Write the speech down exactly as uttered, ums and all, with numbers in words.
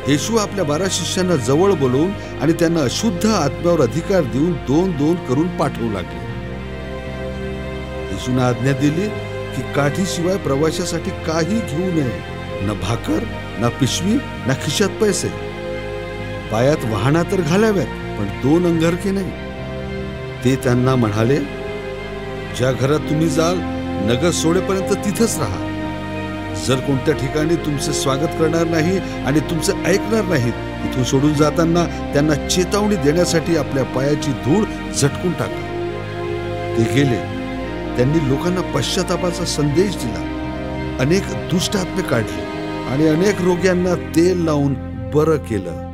येशू आपल्या बारा शिष्यांना जवळ बोलवून आणि त्यांना अशुद्ध आत्म्यावर अधिकार देऊन दोन दोन करून पाठवू लागले. येशूने आज्ञा दिली की काठीशिवाय प्रवासासाठी काही घेऊ नये, न भाकर, न पिशवी, न खिशात पैसे. पायात वाहना तर घालाव्यात, पण दोन अंगरखे नाही. ते त्यांना म्हणाले, ज्या घरात तुम्ही जाल नगर सोडेपर्यंत तिथंच राहा. जर कोणत्या ठिकाणी तुमचे स्वागत करणार नाही आणि तुमचं ऐकणार नाहीत, इथून सोडून जाताना त्यांना चेतावणी देण्यासाठी आपल्या पायाची धूळ झटकून टाका. ते गेले. त्यांनी लोकांना पश्चातापाचा संदेश दिला. अनेक दुष्ट आत्मे काढले आणि अनेक रोग्यांना तेल लावून बरं केलं.